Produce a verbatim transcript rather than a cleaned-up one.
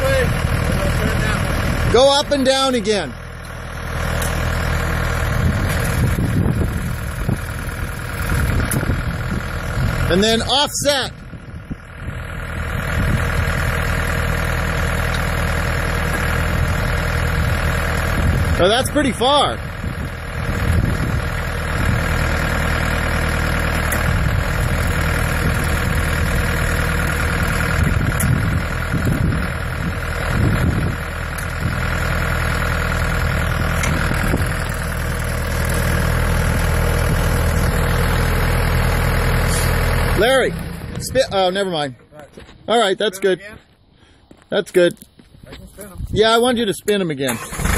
way. Turn down. Go up and down again. And then offset. Oh, that's pretty far. Larry, spin. Oh, never mind. All right, that's good. That's good. I can spin them. Yeah, I want you to spin them again.